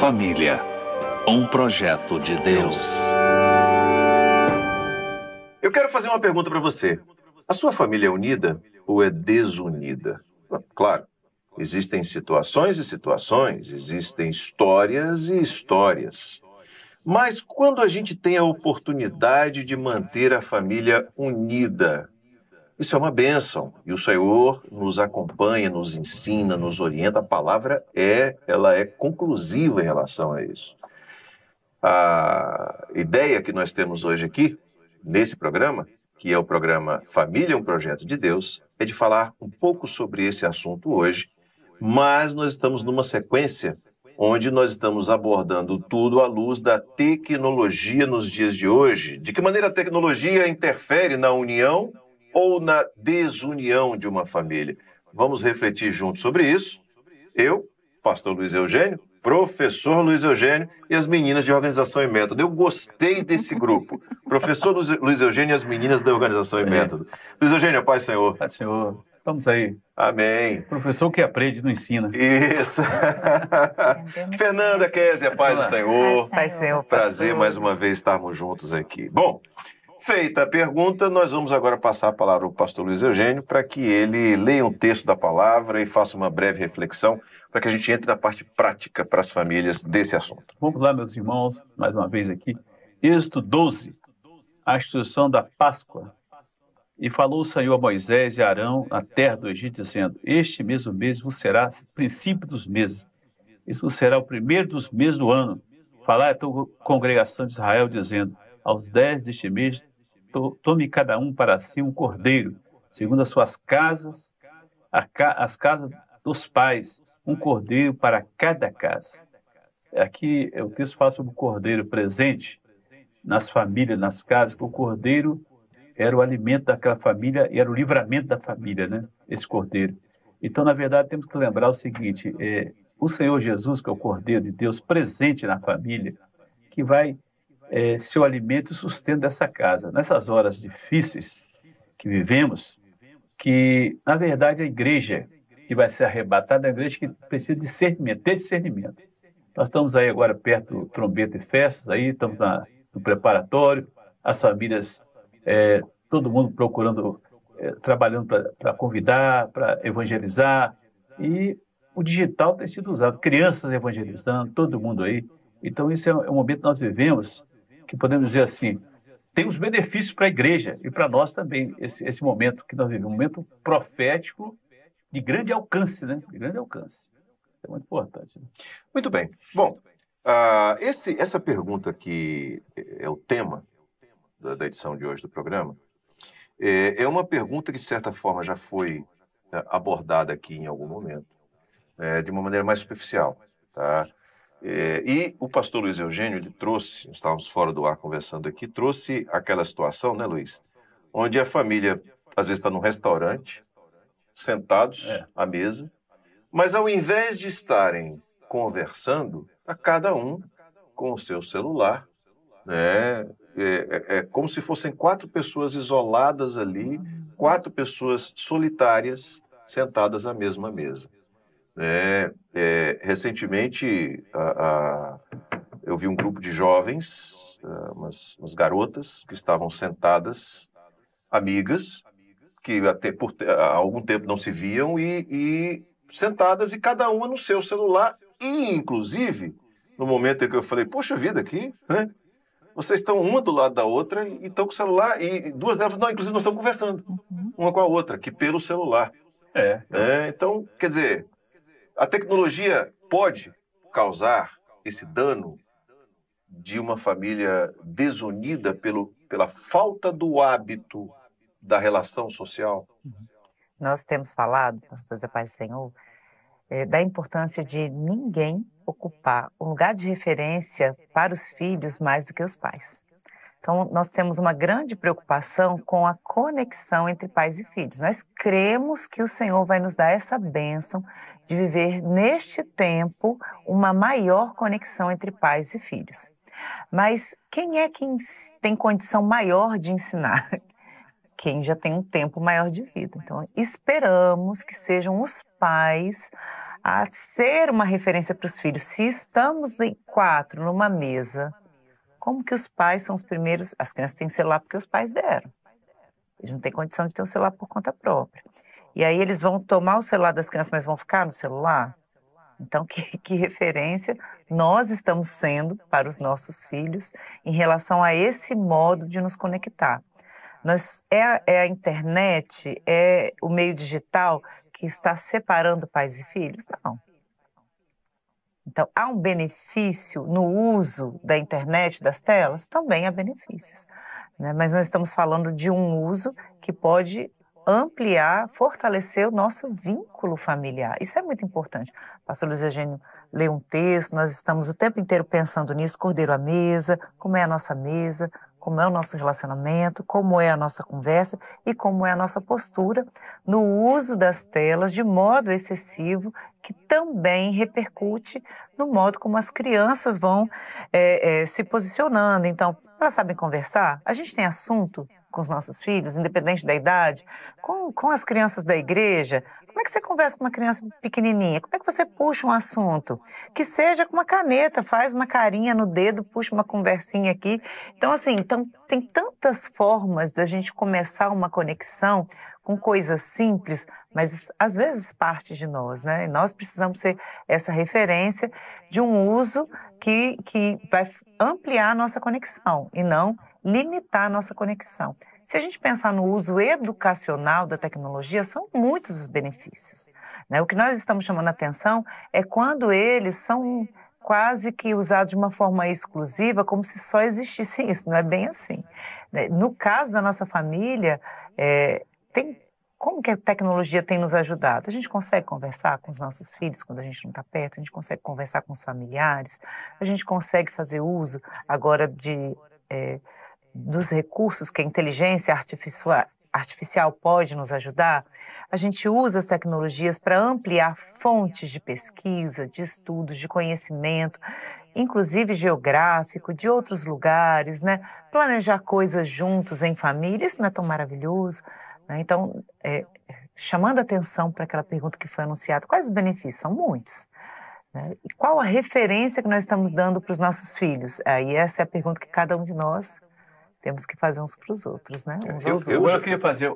Família, um projeto de Deus. Eu quero fazer uma pergunta para você. A sua família é unida ou é desunida? Claro, existem situações e situações, existem histórias e histórias. Mas quando a gente tem a oportunidade de manter a família unida, isso é uma bênção. E o Senhor nos acompanha, nos ensina, nos orienta. A palavra ela é conclusiva em relação a isso. A ideia que nós temos hoje aqui, nesse programa, que é o programa Família, um Projeto de Deus, é de falar um pouco sobre esse assunto hoje, mas nós estamos numa sequência onde nós estamos abordando tudo à luz da tecnologia nos dias de hoje. De que maneira a tecnologia interfere na união ou na desunião de uma família? Vamos refletir juntos sobre isso. Eu, pastor Luiz Eugênio, professor Luiz Eugênio e as meninas de Organização e Método. Eu gostei desse grupo. Professor Luiz Eugênio e as meninas da Organização e Método. Luiz Eugênio, paz do Senhor. Paz do Senhor. Vamos aí. Amém. Professor que aprende não ensina. Isso. Fernanda Kézia, paz do Senhor. Paz do Senhor. Prazer mais uma vez estarmos juntos aqui. Bom, feita a pergunta, nós vamos agora passar a palavra ao pastor Luiz Eugênio para que ele leia um texto da palavra e faça uma breve reflexão para que a gente entre na parte prática para as famílias desse assunto. Vamos lá, meus irmãos, mais uma vez aqui. Êxodo 12, a instituição da Páscoa. E falou o Senhor a Moisés e a Arão na terra do Egito, dizendo: este mesmo mês vos será princípio dos meses. Isso vos será o primeiro dos meses do ano. Falai a tua congregação de Israel, dizendo: aos 10 deste mês, tome cada um para si um cordeiro, segundo as suas casas, as casas dos pais, um cordeiro para cada casa. Aqui o texto fala sobre o cordeiro presente nas famílias, nas casas, porque o cordeiro era o alimento daquela família e era o livramento da família, né? Esse cordeiro. Então, na verdade, temos que lembrar o seguinte, o Senhor Jesus, que é o Cordeiro de Deus, presente na família, que vai ser o alimento e sustento dessa casa. Nessas horas difíceis que vivemos, que, na verdade, a igreja que vai ser arrebatada é a igreja que precisa de discernimento, ter discernimento. Nós estamos aí agora perto do trombeta e festas, aí estamos no preparatório, as famílias, todo mundo procurando, trabalhando para convidar, para evangelizar, e o digital tem sido usado, crianças evangelizando, todo mundo aí. Então, isso é um momento que nós vivemos, que podemos dizer assim, tem os benefícios para a igreja e para nós também, esse momento que nós vivemos, um momento profético de grande alcance, né? De grande alcance. É muito importante. Né? Muito bem. Bom, essa pergunta que é o tema da edição de hoje do programa, é uma pergunta que, de certa forma, já foi abordada aqui em algum momento, de uma maneira mais superficial, tá? E o pastor Luiz Eugênio, ele trouxe, estávamos fora do ar conversando aqui, trouxe aquela situação, né, Luiz? Onde a família, às vezes, está num restaurante, sentados à mesa, mas ao invés de estarem conversando, a cada um com o seu celular, né? É como se fossem 4 pessoas isoladas ali, 4 pessoas solitárias sentadas à mesma mesa. Recentemente, eu vi um grupo de jovens, umas garotas que estavam sentadas, amigas, que há algum tempo não se viam, e sentadas, e cada uma no seu celular, e inclusive, no momento em que eu falei, poxa vida, aqui, né? Vocês estão uma do lado da outra e estão com o celular, e duas delas, não, inclusive nós estamos conversando, uma com a outra, que pelo celular. Então, quer dizer, a tecnologia pode causar esse dano de uma família desunida pela falta do hábito da relação social? Nós temos falado, pastor Zé Paz do Senhor, da importância de ninguém ocupar um lugar de referência para os filhos mais do que os pais. Então, nós temos uma grande preocupação com a conexão entre pais e filhos. Nós cremos que o Senhor vai nos dar essa bênção de viver neste tempo uma maior conexão entre pais e filhos. Mas quem é quem tem condição maior de ensinar? Quem já tem um tempo maior de vida. Então, esperamos que sejam os pais a ser uma referência para os filhos. Se estamos em 4 numa mesa, como que os pais são os primeiros? As crianças têm celular porque os pais deram. Eles não têm condição de ter um celular por conta própria. E aí eles vão tomar o celular das crianças, mas vão ficar no celular? Então, que referência nós estamos sendo para os nossos filhos em relação a esse modo de nos conectar? É a internet, é o meio digital que está separando pais e filhos? Não. Então, há um benefício no uso da internet, das telas? Também há benefícios, né? Mas nós estamos falando de um uso que pode ampliar, fortalecer o nosso vínculo familiar. Isso é muito importante. O pastor Luiz Eugênio lê um texto, nós estamos o tempo inteiro pensando nisso, Cordeiro à mesa, como é a nossa mesa, como é o nosso relacionamento, como é a nossa conversa e como é a nossa postura no uso das telas de modo excessivo, que também repercute no modo como as crianças vão se posicionando. Então, elas sabem conversar? A gente tem assunto com os nossos filhos, independente da idade, com as crianças da igreja. Como é que você conversa com uma criança pequenininha? Como é que você puxa um assunto? Que seja com uma caneta, faz uma carinha no dedo, puxa uma conversinha aqui. Então, assim, tem tantas formas da gente começar uma conexão com coisas simples, mas às vezes parte de nós, né? E nós precisamos ser essa referência de um uso que vai ampliar a nossa conexão e não limitar a nossa conexão. Se a gente pensar no uso educacional da tecnologia, são muitos os benefícios, né? O que nós estamos chamando a atenção é quando eles são quase que usados de uma forma exclusiva, como se só existisse isso. Não é bem assim, né? No caso da nossa família, como que a tecnologia tem nos ajudado? A gente consegue conversar com os nossos filhos quando a gente não está perto, a gente consegue conversar com os familiares, a gente consegue fazer uso agora dos recursos que a inteligência artificial pode nos ajudar. A gente usa as tecnologias para ampliar fontes de pesquisa, de estudos, de conhecimento, inclusive geográfico, de outros lugares, né? Planejar coisas juntos em família, isso não é tão maravilhoso, né? Então, chamando atenção para aquela pergunta que foi anunciada, quais os benefícios? São muitos, né? E qual a referência que nós estamos dando para os nossos filhos? Aí essa é a pergunta que cada um de nós temos que fazer uns para os outros, né? Uns aos outros. Eu queria fazer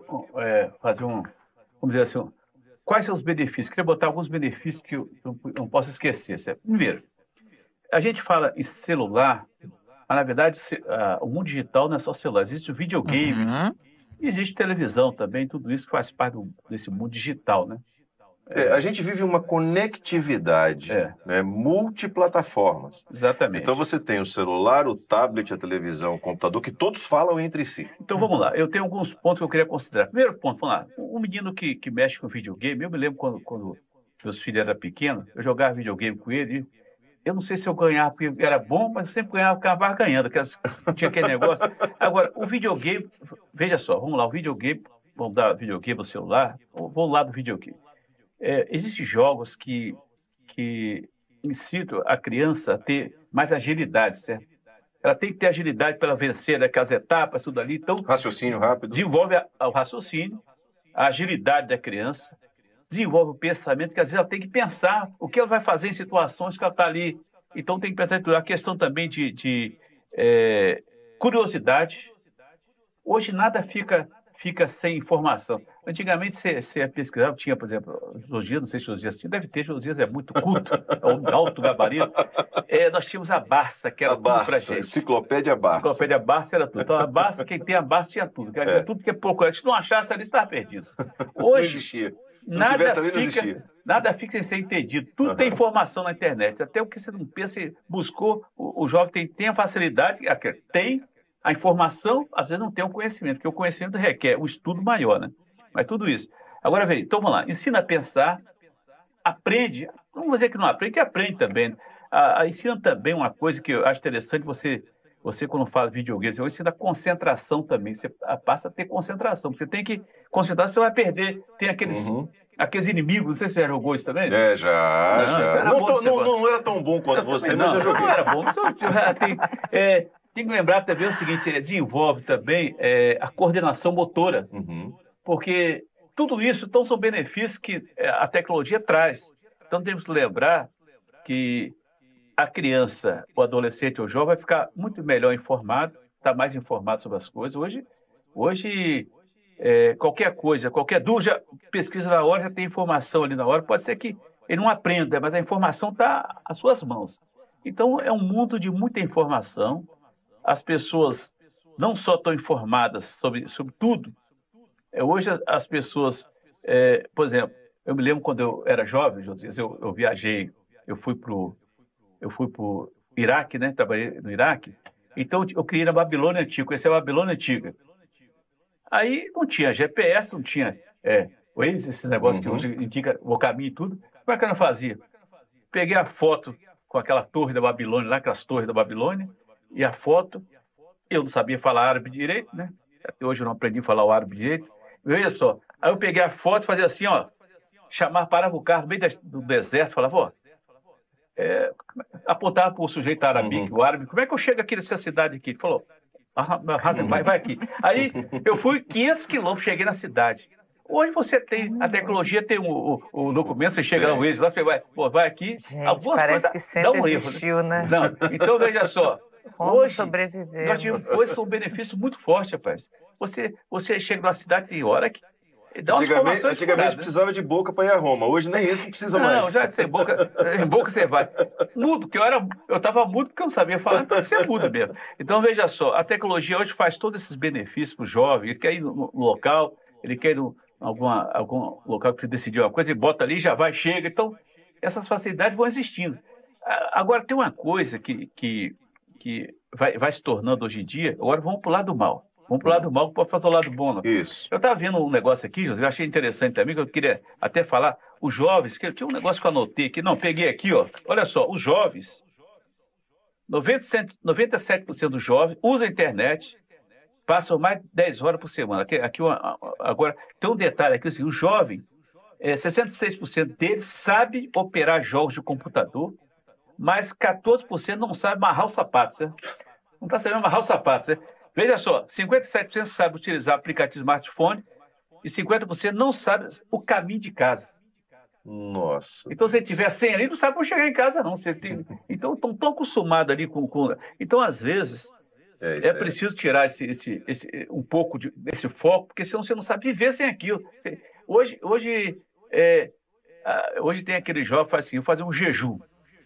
vamos dizer assim, quais são os benefícios? Queria botar alguns benefícios que eu não posso esquecer. Primeiro, a gente fala em celular, mas na verdade o mundo digital não é só celular, existe o videogame, existe televisão também, tudo isso que faz parte desse mundo digital, né? A gente vive uma conectividade, né, multiplataformas. Exatamente. Então você tem o celular, o tablet, a televisão, o computador, que todos falam entre si. Então vamos lá, eu tenho alguns pontos que eu queria considerar. Primeiro ponto, vamos lá, um menino que mexe com videogame, eu me lembro quando meus filhos eram pequenos, eu jogava videogame com ele, eu não sei se eu ganhava porque era bom, mas eu sempre ganhava, acabava ganhando, tinha aquele negócio. Agora, o videogame, veja só, vamos lá, o videogame, vamos dar videogame ao celular, vou lá do videogame. Existem jogos que incitam a criança a ter mais agilidade, certo? Ela tem que ter agilidade para vencer as etapas, tudo ali. Então, raciocínio rápido. Desenvolve o raciocínio, a agilidade da criança, desenvolve o pensamento, que às vezes ela tem que pensar o que ela vai fazer em situações que ela está ali. Então, tem que pensar em tudo. A questão também de curiosidade. Hoje, nada fica sem informação. Antigamente, você pesquisava, tinha, por exemplo, Josias, não sei se Josias tinha, deve ter, Josias é muito culto, é um alto gabarito. Nós tínhamos a Barça, que era tudo pra gente. Enciclopédia Barça. Enciclopédia Barça era tudo. Então, a Barça, quem tem a Barça tinha tudo. Tudo que é procurar. Se não achasse ali, estava perdido. Hoje, não existia. Se não tivesse ali, não existia. Nada fica sem ser entendido. Tudo tem informação na internet. Até o que você não pensa, buscou, o jovem tem a facilidade, tem a informação, às vezes não tem o conhecimento, porque o conhecimento requer um estudo maior, né? Mas tudo isso. Agora, veja, então vamos lá, ensina a pensar, aprende, não vou dizer que não aprende, que aprende também. Ensina também uma coisa que eu acho interessante, você quando fala videogame, você ensina a concentração também, você passa a ter concentração, você tem que concentrar, você vai perder, tem aqueles inimigos, não sei se você já jogou isso também? Já. Não era tão bom quanto você, mas já joguei. Não era bom, tem que lembrar também o seguinte, desenvolve também a coordenação motora, porque tudo isso, então, são benefícios que a tecnologia traz. Então temos que lembrar que a criança, o adolescente ou o jovem vai ficar muito melhor informado, está mais informado sobre as coisas. Hoje qualquer coisa, qualquer dúvida, pesquisa na hora, já tem informação ali na hora. Pode ser que ele não aprenda, mas a informação está às suas mãos. Então é um mundo de muita informação. As pessoas não só estão informadas sobre tudo. Hoje as pessoas, por exemplo, eu me lembro quando eu era jovem, Josias, eu viajei, eu fui para o Iraque, né? Trabalhei no Iraque. Então eu queria ir na Babilônia Antiga, conhecer a Babilônia Antiga. Aí não tinha GPS, não tinha Waze, esse negócio que hoje indica o caminho e tudo. Como é que eu não fazia? Peguei a foto com aquela torre da Babilônia, lá, aquelas torres da Babilônia, e a foto, eu não sabia falar árabe direito, né? Até hoje eu não aprendi a falar o árabe direito. Veja só, aí eu peguei a foto e fazia assim, ó, parava o carro no meio do deserto, falava, ó, apontava para o sujeito arabique, o árabe, como é que eu chego aqui nessa cidade aqui? Ele falou, vai aqui. Aí eu fui 500 quilômetros, cheguei na cidade. Hoje você tem, a tecnologia tem o documento, você chega no Waze lá, você vai aqui. Gente, parece que sempre existiu, né? Não, então veja só. Como sobreviver? Hoje são benefícios muito fortes, rapaz. Você chega numa cidade, tem hora que dá umas informações Antigamente furadas, precisava de boca para ir a Roma. Hoje nem isso precisa mais. Não, já de ser boca, em boca você vai. Mudo, porque eu estava mudo porque eu não sabia falar, então você é mudo mesmo. Então veja só, a tecnologia hoje faz todos esses benefícios para o jovem. Ele quer ir no local, ele quer ir em algum local que você decidiu uma coisa, e bota ali, já vai, chega. Então essas facilidades vão existindo. Agora tem uma coisa que vai se tornando hoje em dia, agora vamos para o lado do mal. Vamos para o lado do mal, pode fazer o lado bom. Não. Isso. Eu estava vendo um negócio aqui, José, eu achei interessante também, que eu queria até falar, os jovens, que tinha um negócio que eu anotei aqui, não, peguei aqui, ó, olha só, os jovens, 97% dos jovens usam a internet, passam mais de 10 horas por semana. Agora, tem um detalhe aqui, assim, o jovem, 66% deles sabe operar jogos de computador, mas 14% não sabe amarrar os sapatos, né? Não está sabendo amarrar os sapatos, né? Veja só, 57% sabe utilizar aplicativo smartphone e 50% não sabe o caminho de casa. Nossa. Então, se você tiver 100 ali, não sabe como chegar em casa, não. Então, estão tão acostumados ali com... Então, às vezes, preciso tirar um pouco desse foco, porque senão você não sabe viver sem aquilo. Hoje tem aquele jovem que faz assim, fazer um jejum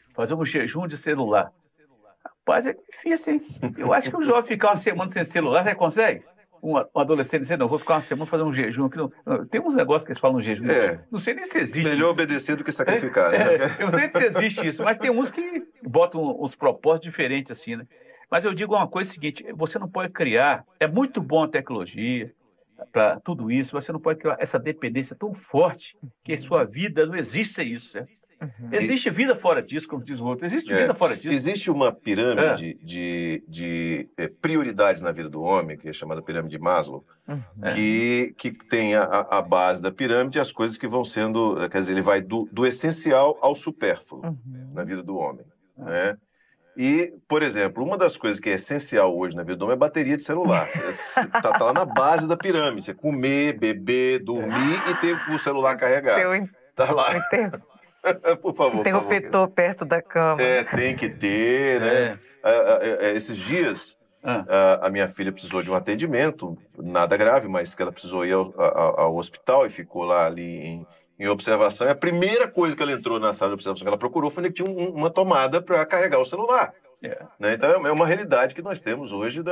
de celular. Rapaz, é difícil, hein? Eu acho que o jovem ficar uma semana sem celular, você consegue? Um adolescente dizer, não, vou ficar uma semana fazendo um jejum. Tem uns negócios que eles falam jejum. Não sei nem se existe melhor isso. obedecer do que sacrificar, né? Eu não sei se existe isso, mas tem uns que botam os propósitos diferentes assim, né? Mas eu digo uma coisa seguinte, você não pode criar, é muito bom a tecnologia para tudo isso, você não pode criar essa dependência tão forte que a sua vida não existe sem isso, certo? Existe vida fora disso, como diz o outro. Existe vida fora disso. Existe uma pirâmide de prioridades na vida do homem, que é chamada pirâmide de Maslow, que tem a base da pirâmide as coisas que vão sendo... Quer dizer, ele vai do essencial ao supérfluo na vida do homem. Né? E, por exemplo, uma das coisas que é essencial hoje na vida do homem é bateria de celular. Você tá lá na base da pirâmide. Você comer, beber, dormir e ter o celular carregado. Tá lá. Por favor. Interruptor perto da cama. Tem que ter, né? Esses dias, a minha filha precisou de um atendimento, nada grave, mas que ela precisou ir ao hospital e ficou lá ali em observação. E a primeira coisa que ela entrou na sala de observação que ela procurou foi que tinha uma tomada para carregar o celular. Né? Então, é uma realidade que nós temos hoje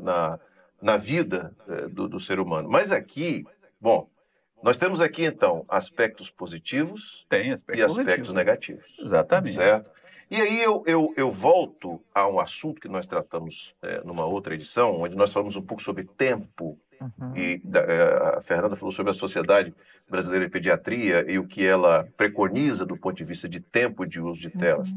na vida do ser humano. Mas aqui, bom... Nós temos aqui, então, aspectos positivos e aspectos negativos. Exatamente. Certo? E aí eu volto a um assunto que nós tratamos numa outra edição, onde nós falamos um pouco sobre tempo. E a Fernanda falou sobre a Sociedade Brasileira de Pediatria e o que ela preconiza do ponto de vista de tempo de uso de telas.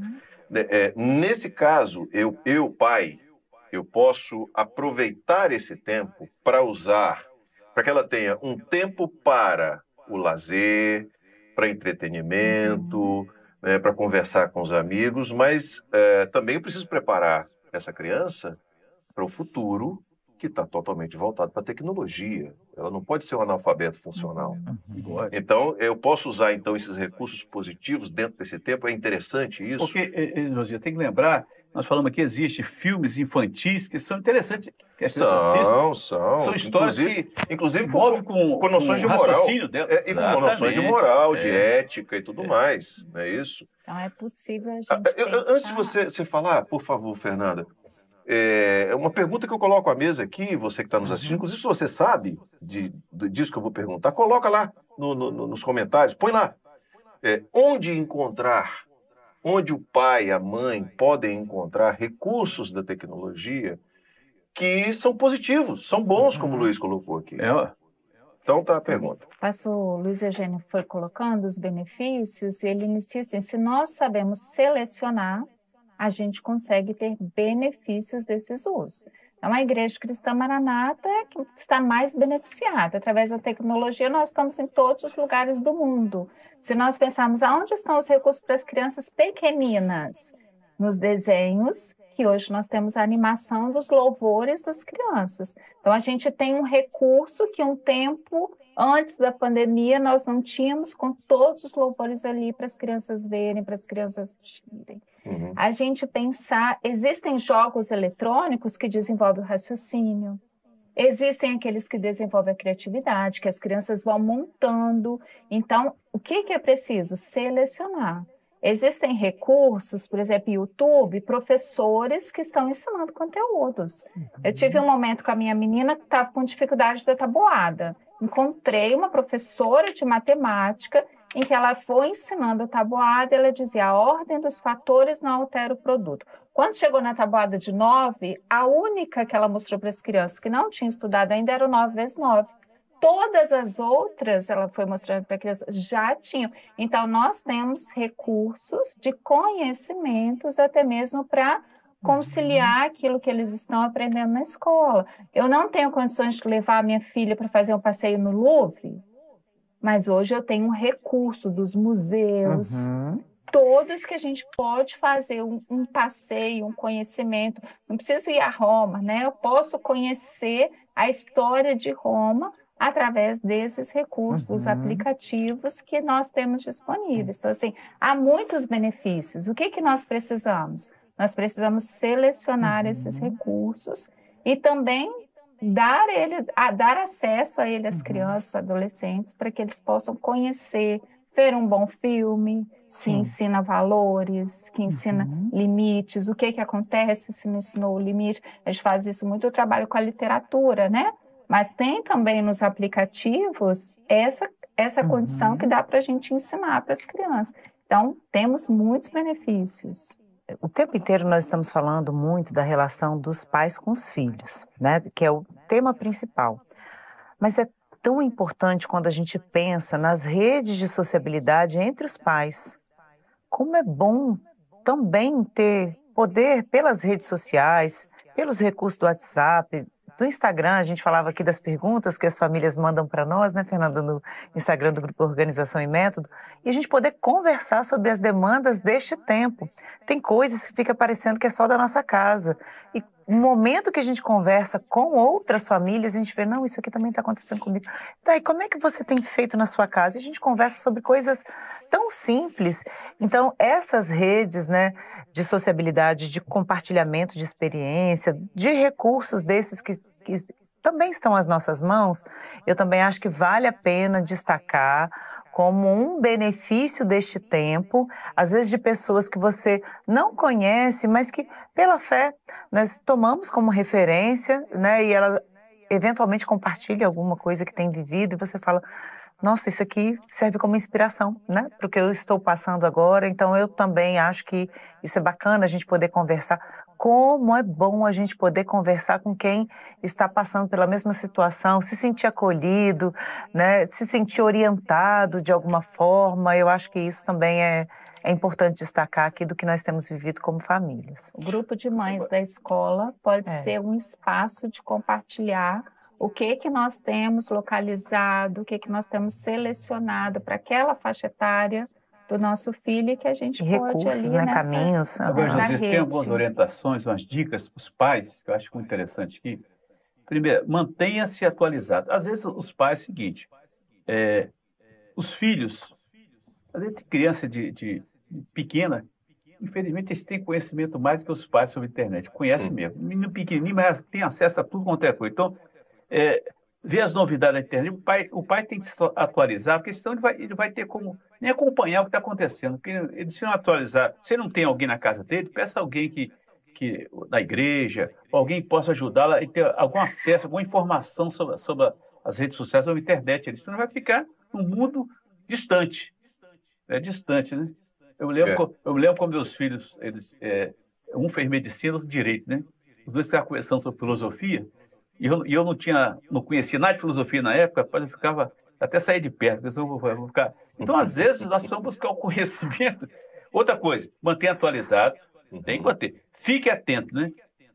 Nesse caso, eu, pai, eu posso aproveitar esse tempo para usar... para que ela tenha um tempo para o lazer, para entretenimento, né, para conversar com os amigos, mas também eu preciso preparar essa criança para o futuro que está totalmente voltado para a tecnologia. Ela não pode ser um analfabeto funcional. Então, eu posso usar então esses recursos positivos dentro desse tempo? É interessante isso? Porque, Josias, tem que lembrar, nós falamos aqui, existe filmes infantis que são interessantes, que a criança assiste. São histórias inclusive envolvem com noções de moral. Dela. E com noções de moral, de ética e tudo mais, não é isso? Então, é possível a gente Antes de você falar, por favor, Fernanda, é uma pergunta que eu coloco à mesa aqui, você que está nos assistindo, inclusive se você sabe disso que eu vou perguntar, coloca lá nos comentários, põe lá. Onde o pai e a mãe podem encontrar recursos da tecnologia que são positivos, são bons, como o Luiz colocou aqui. Então tá a pergunta. O pastor Luiz Eugênio foi colocando os benefícios e ele inicia assim, se nós sabemos selecionar, a gente consegue ter benefícios desses usos. Então, a Igreja Cristã Maranata é que está mais beneficiada. Através da tecnologia, nós estamos em todos os lugares do mundo. Se nós pensarmos aonde estão os recursos para as crianças pequeninas, nos desenhos, que hoje nós temos a animação dos louvores das crianças. Então, a gente tem um recurso que um tempo antes da pandemia nós não tínhamos, com todos os louvores ali para as crianças verem, para as crianças assistirem. A gente pensar, existem jogos eletrônicos que desenvolvem o raciocínio, existem aqueles que desenvolvem a criatividade, que as crianças vão montando. Então, o que é preciso? Selecionar. Existem recursos, por exemplo, YouTube, professores que estão ensinando conteúdos. Eu tive um momento com a minha menina que estava com dificuldade da tabuada. Encontrei uma professora de matemática em que ela foi ensinando a tabuada, ela dizia, a ordem dos fatores não altera o produto. Quando chegou na tabuada de 9, a única que ela mostrou para as crianças que não tinham estudado ainda era o 9 vezes 9. Todas as outras, ela foi mostrando para a criança, já tinham. Então, nós temos recursos de conhecimentos até mesmo para conciliar aquilo que eles estão aprendendo na escola. Eu não tenho condições de levar a minha filha para fazer um passeio no Louvre, mas hoje eu tenho um recurso dos museus, todos que a gente pode fazer um passeio, um conhecimento. Não preciso ir a Roma, né? Eu posso conhecer a história de Roma através desses recursos, dos aplicativos que nós temos disponíveis. Então, assim, há muitos benefícios. O que nós precisamos? Nós precisamos selecionar esses recursos e também dar acesso a ele às crianças, adolescentes, para que eles possam conhecer, ver um bom filme, que ensina valores, que ensina limites, o que acontece se não ensinou o limite. A gente faz isso muito, o trabalho com a literatura, né? Mas tem também nos aplicativos essa condição que dá para a gente ensinar para as crianças. Então, temos muitos benefícios. O tempo inteiro nós estamos falando muito da relação dos pais com os filhos, né? Que é o tema principal. Mas é tão importante quando a gente pensa nas redes de sociabilidade entre os pais. Como é bom também ter poder pelas redes sociais, pelos recursos do WhatsApp, do Instagram. A gente falava aqui das perguntas que as famílias mandam para nós, né, Fernanda, no Instagram do Grupo Organização e Método, e a gente poder conversar sobre as demandas deste tempo. Tem coisas que fica parecendo que é só da nossa casa. E no momento que a gente conversa com outras famílias, a gente vê, não, isso aqui também está acontecendo comigo. Daí, como é que você tem feito na sua casa? E a gente conversa sobre coisas tão simples. Então, essas redes, né, de sociabilidade, de compartilhamento de experiência, de recursos desses que também estão às nossas mãos, eu também acho que vale a pena destacar como um benefício deste tempo, às vezes de pessoas que você não conhece, mas que, pela fé, nós tomamos como referência, né? E ela eventualmente compartilha alguma coisa que tem vivido e você fala, nossa, isso aqui serve como inspiração, né? Para o que eu estou passando agora. Então, eu também acho que isso é bacana, a gente poder conversar. Como é bom a gente poder conversar com quem está passando pela mesma situação, se sentir acolhido, né? Se sentir orientado de alguma forma. Eu acho que isso também é importante destacar aqui do que nós temos vivido como famílias. O grupo de mães da escola pode ser um espaço de compartilhar o que nós temos localizado, o que nós temos selecionado para aquela faixa etária do nosso filho e que a gente pode recursos, ali né, caminhos. Às vezes tem algumas orientações, umas dicas para os pais, que eu acho muito interessante aqui. Primeiro, mantenha-se atualizado. Às vezes os pais, é o seguinte, os filhos, às vezes criança de pequena, infelizmente eles têm conhecimento mais que os pais sobre a internet, conhecem mesmo. Menino pequenininho, mas tem acesso a tudo quanto é coisa. Então, ver as novidades da internet, o pai tem que se atualizar, porque senão ele vai ter como nem acompanhar o que está acontecendo. Porque ele, se não atualizar, se não tem alguém na casa dele, peça alguém que da igreja, ou alguém que possa ajudá-la e ter algum acesso, alguma informação sobre as redes sociais, sobre a internet. Ele senão vai ficar num mundo distante. É distante, né? Eu me lembro com meus filhos, um fez medicina, outro direito, né? Os dois estavam conversando sobre filosofia, e eu não conhecia nada de filosofia na época, eu ficava, até sair de perto, porque senão eu vou ficar... Então, às vezes, nós precisamos buscar o conhecimento. Outra coisa, mantenha atualizado, tem que manter. Fique atento, né?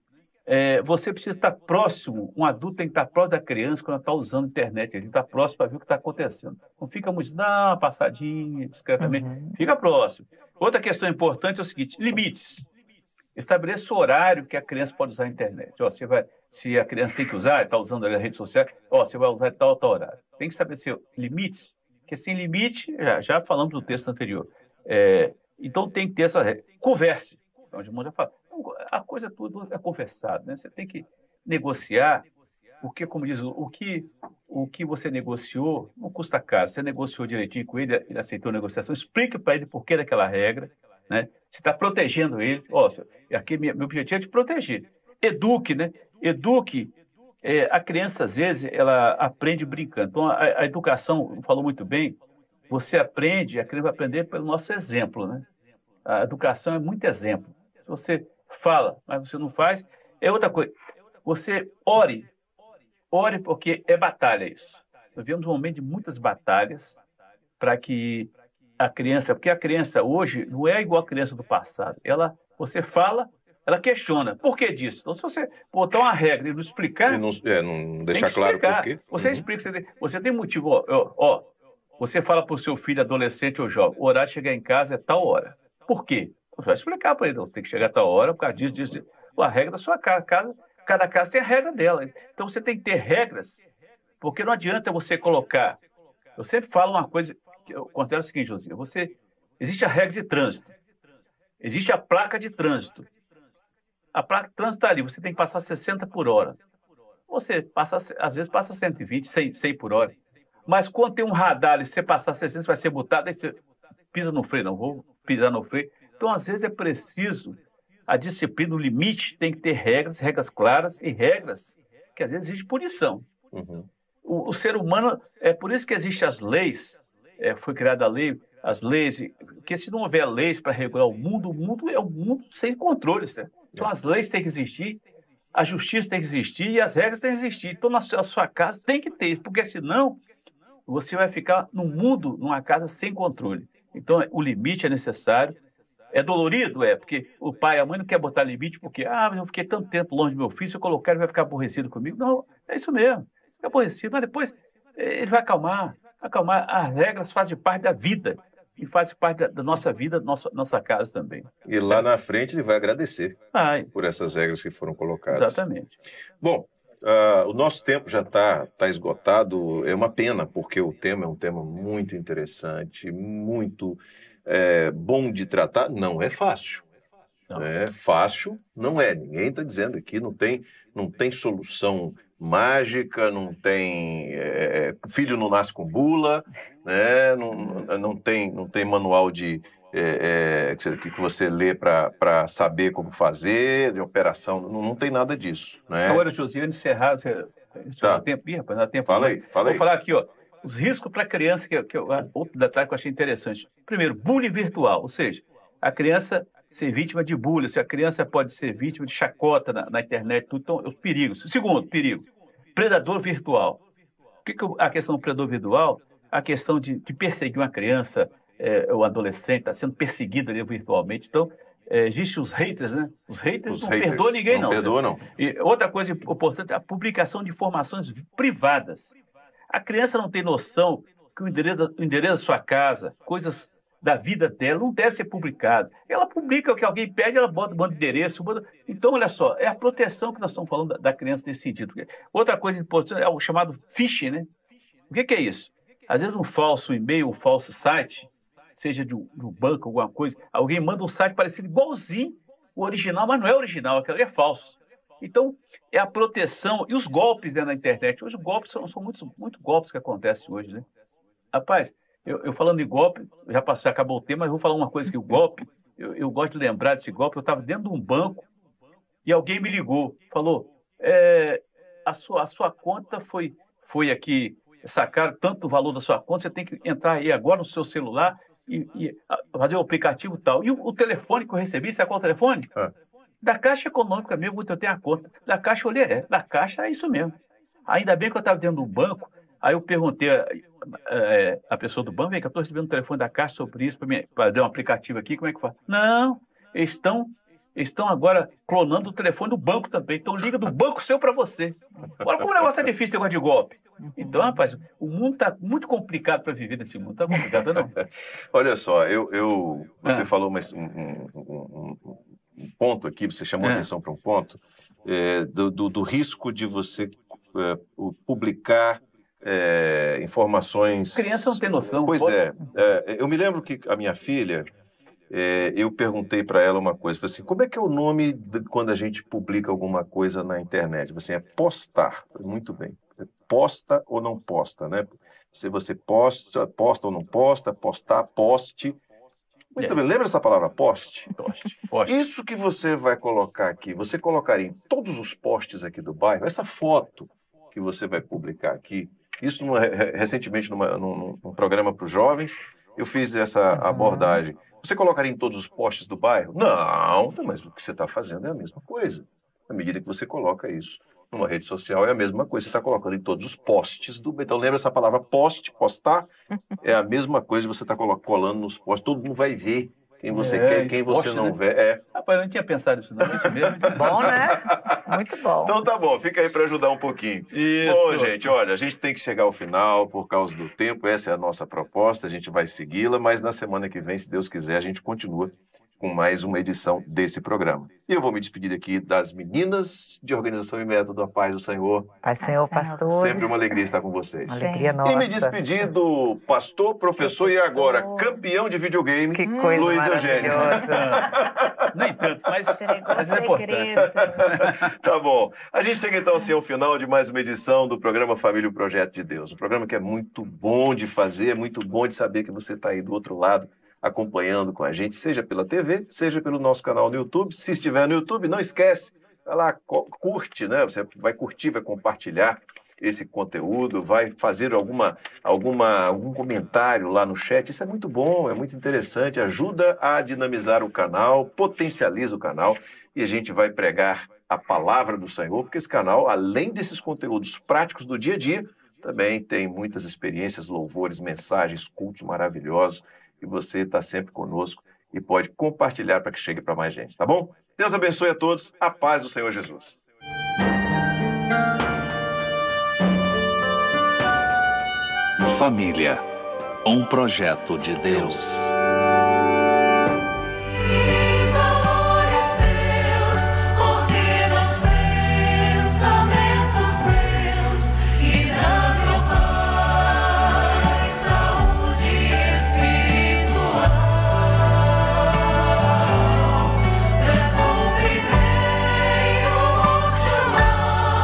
Você precisa estar próximo, um adulto tem que estar próximo da criança quando ela está usando a internet, ele está próximo para ver o que está acontecendo. Não fica muito, uma passadinha, discretamente, fica próximo. Outra questão importante é o seguinte, limites. Estabeleça o horário que a criança pode usar a internet. Se a criança tem que usar, está usando a rede social, você vai usar tal horário. Tem que estabelecer limites, porque sem limite, já falamos do texto anterior, então tem que ter essa regra. Converse, então, o irmão já fala. A coisa tudo é conversado, né? Você tem que negociar, porque, como diz, o que você negociou não custa caro. Você negociou direitinho com ele, ele aceitou a negociação, explique para ele por que daquela regra, né? Você está protegendo ele. Aqui meu objetivo é te proteger. Eduque, né? Eduque. A criança, às vezes, ela aprende brincando. Então, a educação, falou muito bem, você aprende, a criança vai aprender pelo nosso exemplo, né? A educação é muito exemplo. Se você fala, mas você não faz, é outra coisa. Você ore porque é batalha isso. Nós vivemos um momento de muitas batalhas para que a criança, porque a criança hoje não é igual a criança do passado. Você fala, ela questiona. Por que disso? Então, se você botar uma regra e não explicar... E não deixar claro por quê. Você explica, você tem motivo. Você fala para o seu filho adolescente ou jovem, o horário de chegar em casa é tal hora. Por quê? Você vai explicar para ele, você tem que chegar a tal hora, por causa disso. A regra da sua casa, cada casa tem a regra dela. Então, você tem que ter regras, porque não adianta você colocar... Eu sempre falo uma coisa que eu considero o seguinte, Josinha, existe a regra de trânsito, existe a placa de trânsito. A placa de trânsito está ali, você tem que passar 60 por hora. Você às vezes passa 120, 100 por hora. Mas quando tem um radar e você passar 60, você vai ser multado, aí você pisa no freio, não vou pisar no freio. Então, às vezes, é preciso a disciplina, o limite, tem que ter regras claras e regras que, às vezes, existe punição. O ser humano, é por isso que existem as leis, foi criada a lei, as leis, porque se não houver leis para regular o mundo é um mundo sem controle. Certo? Então, as leis têm que existir, a justiça tem que existir e as regras têm que existir. Então, na sua casa tem que ter, porque senão você vai ficar num mundo, numa casa sem controle. Então, o limite é necessário. É dolorido? Porque o pai e a mãe não querem botar limite porque, mas eu fiquei tanto tempo longe do meu filho, se eu colocar ele vai ficar aborrecido comigo. Não, é isso mesmo, fica aborrecido, mas depois ele vai acalmar. As regras fazem parte da vida e fazem parte da nossa vida, nossa casa também. E lá na frente ele vai agradecer por essas regras que foram colocadas. Exatamente. Bom, o nosso tempo já está esgotado, é uma pena, porque o tema é um tema muito interessante, muito... bom de tratar, não é fácil. Não é fácil, não é. Ninguém está dizendo aqui, não tem solução mágica, não tem... filho não nasce com bula, né? Não tem manual que você lê para saber como fazer, de operação, não tem nada disso. Né? Agora, Josiane, encerrar... Dá tempo? Rapaz, dá tempo. Fala aí. Vou falar aqui, os riscos para a criança, outro detalhe que eu achei interessante. Primeiro, bullying virtual, ou seja, a criança ser vítima de bullying, a criança pode ser vítima de chacota na internet, tudo. Então, os perigos. Segundo, perigo, predador virtual. O que a questão do predador virtual? A questão de perseguir uma criança, o adolescente está sendo perseguido ali virtualmente. Então, existem os haters, né? Os haters não perdoam ninguém, não. Perdoa, não. E outra coisa importante é a publicação de informações privadas. A criança não tem noção que o endereço da sua casa, coisas da vida dela não deve ser publicado. Ela publica o que alguém pede, ela manda endereço. Então, olha só, é a proteção que nós estamos falando da criança nesse sentido. Outra coisa importante é o chamado phishing, né? O que é isso? Às vezes um falso e-mail, um falso site, seja de um banco, alguma coisa, alguém manda um site parecido igualzinho o original, mas não é original, aquilo ali é falso. Então, é a proteção e os golpes, né, na internet. Hoje, os golpes são muito golpes que acontecem hoje, né? Rapaz, eu falando de golpe, já acabou o tema, mas vou falar uma coisa que o golpe, eu gosto de lembrar desse golpe. Eu estava dentro de um banco e alguém me ligou, falou, a sua conta foi aqui, sacaram tanto o valor da sua conta, você tem que entrar aí agora no seu celular e fazer o aplicativo e tal. E o telefone que eu recebi, sabe qual é o telefone? Da Caixa Econômica mesmo, eu tenho a conta. Da Caixa, eu olhei, da Caixa é isso mesmo. Ainda bem que eu estava dentro do banco, aí eu perguntei a pessoa do banco, que eu estou recebendo um telefone da Caixa sobre isso, para dar um aplicativo aqui, como é que faz? Não, eles estão agora clonando o telefone do banco também, então liga do banco seu para você. Olha como o negócio é difícil, negócio de golpe. Então, rapaz, o mundo está muito complicado para viver nesse mundo, está complicado, não? Olha só, você falou um ponto aqui, você chamou a atenção para um ponto, do risco de você publicar informações... Criança não tem noção. Pois eu me lembro que a minha filha, eu perguntei para ela uma coisa, falei assim, como é que é o nome quando a gente publica alguma coisa na internet? Assim, é postar. Muito bem. Posta ou não posta, né? Se você posta ou não posta, postar, poste... Muito bem, lembra essa palavra poste? Poste. Isso que você vai colocar aqui, você colocaria em todos os postes aqui do bairro, essa foto que você vai publicar aqui, isso recentemente num programa para os jovens, eu fiz essa abordagem. Você colocaria em todos os postes do bairro? Não, mas o que você está fazendo é a mesma coisa. À medida que você coloca isso numa rede social, é a mesma coisa, você está colocando em todos os postes do... Então, lembra essa palavra poste, postar? É a mesma coisa que você está colando nos postes. Todo mundo vai ver quem você quer e quem você poste, não né? vê. Rapaz, eu não tinha pensado nisso, não. Isso mesmo. Bom, né? Muito bom. Então tá bom, fica aí para ajudar um pouquinho. Isso. Bom, gente, olha, a gente tem que chegar ao final por causa do tempo, essa é a nossa proposta, a gente vai segui-la, mas na semana que vem, se Deus quiser, a gente continua com mais uma edição desse programa. E eu vou me despedir aqui das meninas de Organização e Método, a paz do Senhor. Paz do Senhor, pastores. Sempre uma alegria estar com vocês. Uma alegria nossa. E me despedir do pastor, professor e agora campeão de videogame, Que coisa Luiz Eugênio. Nem tanto, mas é importante. Tá bom. A gente chega então assim ao final de mais uma edição do programa Família e o Projeto de Deus. Um programa que é muito bom de fazer, é muito bom de saber que você está aí do outro lado acompanhando com a gente, seja pela TV, seja pelo nosso canal no YouTube. Se estiver no YouTube, não esquece, vai lá, curte, né? Você vai curtir, vai compartilhar esse conteúdo, vai fazer algum comentário lá no chat. Isso é muito bom, é muito interessante, ajuda a dinamizar o canal, potencializa o canal e a gente vai pregar a palavra do Senhor, porque esse canal, além desses conteúdos práticos do dia a dia, também tem muitas experiências, louvores, mensagens, cultos maravilhosos, e você está sempre conosco e pode compartilhar para que chegue para mais gente, tá bom? Deus abençoe a todos, a paz do Senhor Jesus. Família, um projeto de Deus.